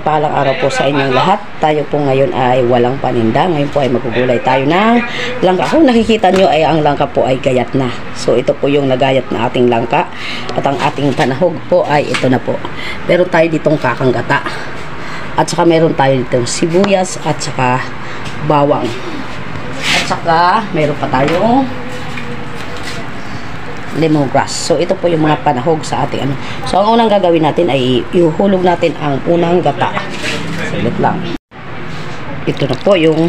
mapagpalang araw po sa inyong lahat. Tayo po ngayon ay walang paninda. Ngayon po ay magugulay tayo ng langka. Kung nakikita nyo ay ang langka po ay gayat na. So ito po yung nagayat na ating langka. At ang ating panahog po ay ito na po. Meron tayo ditong kakanggata. At saka meron tayo ditong sibuyas at saka bawang. At saka meron pa tayong lemongrass. So ito po yung mga panahog sa ating ano. So ang unang gagawin natin ay ihuhulog natin ang unang gata. Saglit lang. Ito na po yung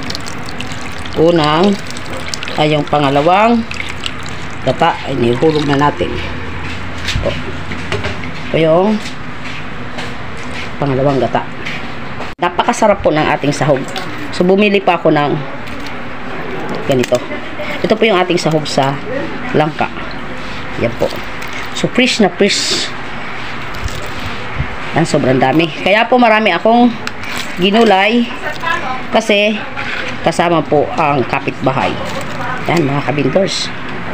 unang ay yung pangalawang gata ay nihulog na natin. Ito yung pangalawang gata. Napakasarap po ng ating sahog. So bumili pa ako ng ganito. Ito po yung ating sahog sa langka. Yan po. So fresh na fresh. Yan, sobrang dami. Kaya po marami akong ginulay kasi kasama po ang kapitbahay. Yan mga kabindors.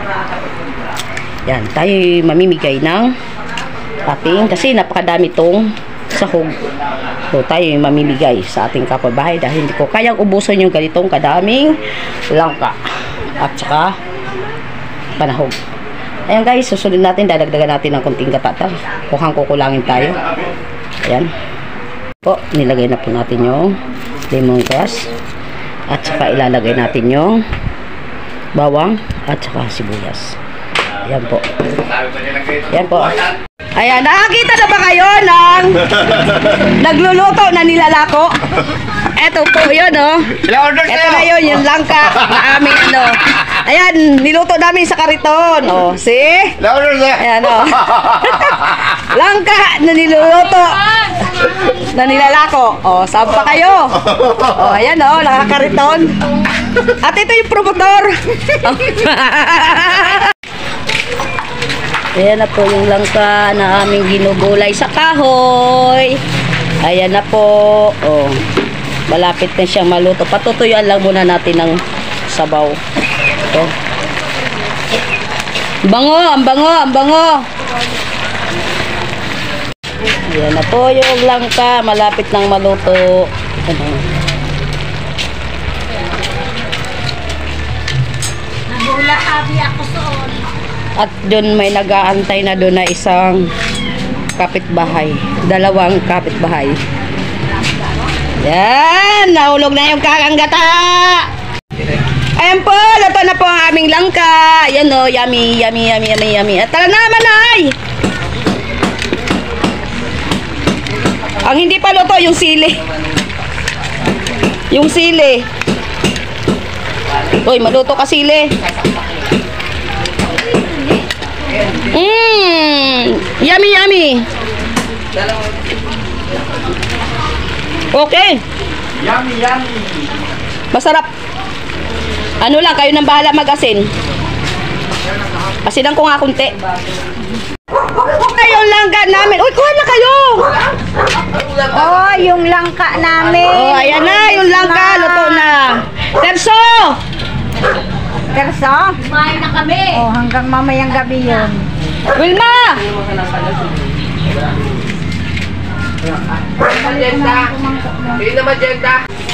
Yan, tayo mamimigay ng ating, kasi napakadami tong sahog. So tayo mamimigay sa ating kapitbahay dahil hindi ko kayang ubusin yung ganitong kadaming langka at saka panahog. Ayan guys, susunod natin, dadagdagan natin ng konting gata. Mukhang kukulangin tayo. Ayan. Po, nilagay na po natin yung lemongrass. At saka ilalagay natin yung bawang at saka sibuyas. Ayan po. Ayan po. Ayan, nakakita na ba kayo ng nagluluto na nilalako? Eto po yun, oh. Eto na yun, yung langka na aming ano. Ayan, niluto namin sa kariton. Oh, see? Ayan, oh. Langka na niluluto na nilalako. Oh, saan pa kayo? Oh, ayan, oh, nakakariton. At ito yung promotor. Ayan na po yung langka na aming ginugulay sa kahoy. Ayan na po. Oh, malapit na siyang maluto. Patutuyuan lang muna natin ng sabaw. Ito. Bango, ang bango, ang bango. Ayan na po yung langka. Malapit nang maluto. Nagula abi ako soon. At doon may nag-aantay na doon na isang kapitbahay. Dalawang kapitbahay. Yan! Nahulog na yung kakanggata! Ayan po! Luto na po ang aming langka. Ayan o. Yummy, yummy, yummy, yummy, yummy. At tara na, manay! Ang hindi pa luto, yung sili. Yung sili. Uy, maluto ka sili. Yummy, yummy. Okay. Yummy, yummy. Masarap. Ano lang, kayo nang bahala mag-asin. Asinan ko nga kunti. Yung langka namin. Uy, kuha na kayo. Oh, yung langka namin. Oh, ayan na, yung langka. Luto na. Terso! Terso? Kumain na kami. Oh, hanggang mamayang gabi yun. Wilma! Magenta. Hindi na magenta.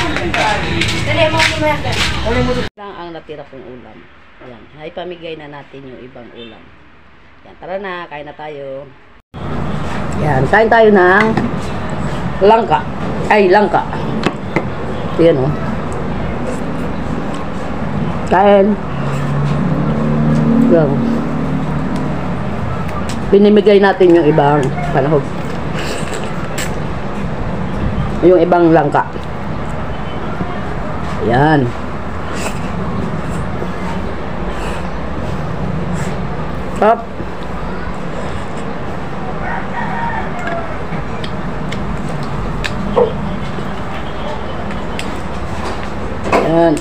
Lang ang natira pong ulam. Ayan, ay pamigay na natin yung ibang ulam. Ayan, tara na, kain na tayo. Ayan, kain tayo ng langka. Ay, langka. Ayan o. Kain. Ayan. Pinimigay natin yung ibang panahog. Yung ibang langka. Ayan. Up. Ayan.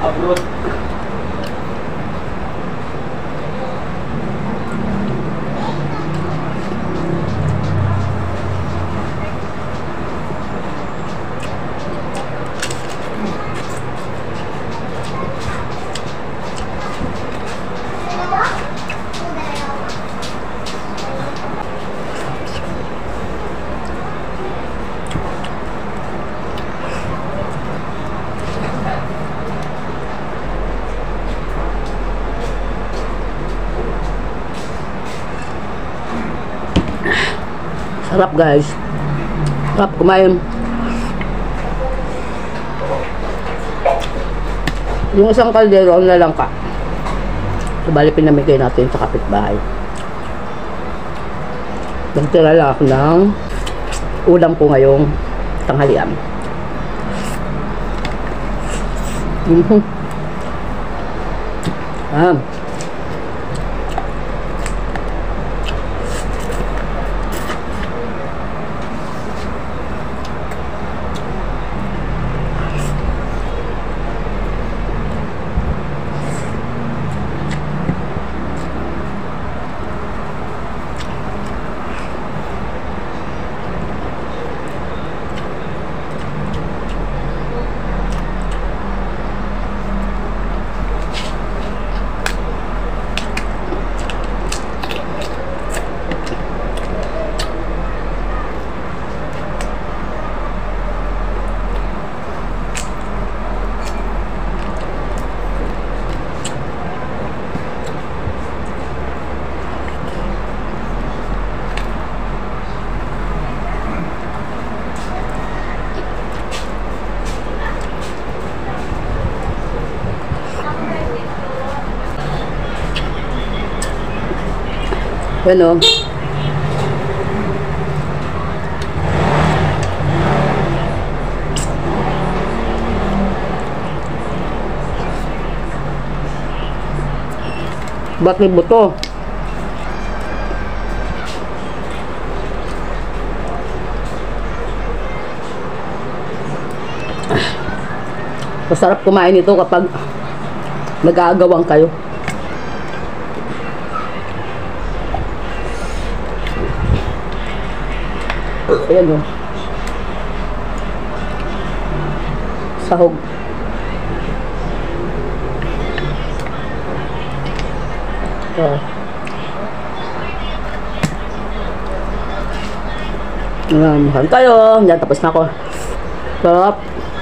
Abroad. Sarap guys. Sarap kumain. Yung isang kaldero na lang ka. Sabali pinamigay natin sa kapitbahay. Nagtira lang ako ng ulam ko ngayong tanghalian. Ah. Yan o. Ba't may buto? Masarap kumain ito kapag nag-aagawang kayo. Ayan o. Sahog. Makan tayo. Yan, tapos na ako. Sarap.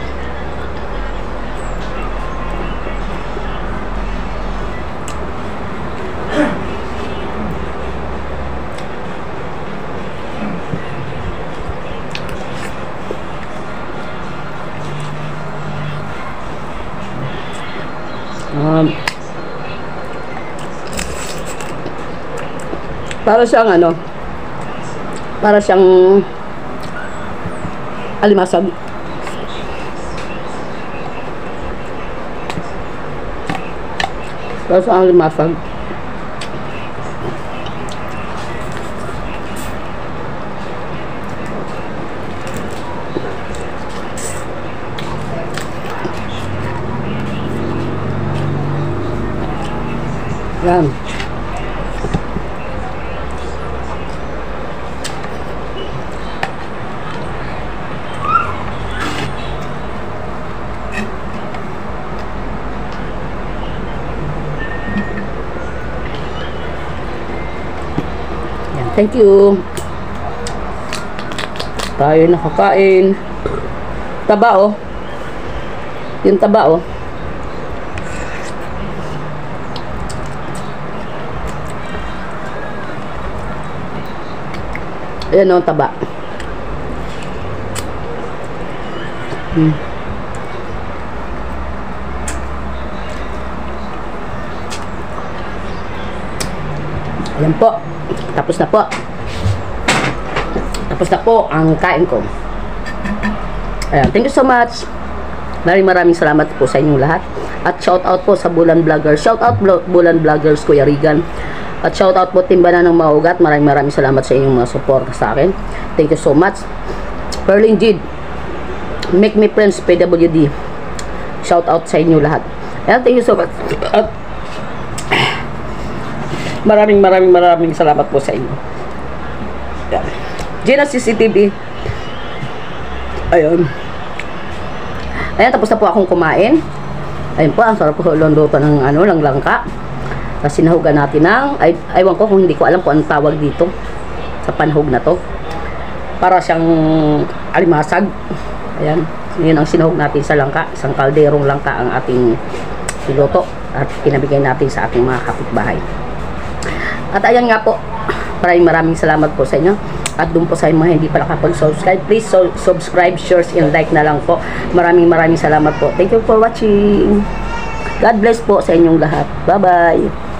Para siyang ano, para siyang alimasag. Para siyang alimasag. Yan. Thank you. Tayo nakakain. Taba oh. Yung taba oh. Ayan oh, taba. Ayan po. Tapos na po. Tapos na po ang kain ko. Ayan, thank you so much. Maraming salamat po sa inyong lahat. At shout out po sa Bulan Vloggers. Shout out Bulan Vloggers, Kuya Regan. At shout out po Timba na ng Maugat. Maraming salamat sa inyong mga support sa akin. Thank you so much. Perling Jid. Make Me Friends PWD. Shout out sa inyo lahat. Ayan, thank you so much. At maraming salamat po sa inyo. Ayan. Gina CCTV. Ayun. Ayan, tapos na po akong kumain. Ayun po, ang sarap po luto ng langka. Tapos sinahugan natin ng, aywan ko kung hindi ko alam kung anong tawag dito sa panhog na to. Para siyang alimasag. Ayan, yun ang sinahog natin sa langka. Isang kalderong langka ang ating piloto at pinabigay natin sa ating mga kapitbahay. At ayan nga po, maraming salamat po sa inyo. At doon po sa mga hindi pa nakapag-subscribe, please subscribe, share, and like na lang po. Maraming salamat po. Thank you for watching. God bless po sa inyong lahat. Bye-bye.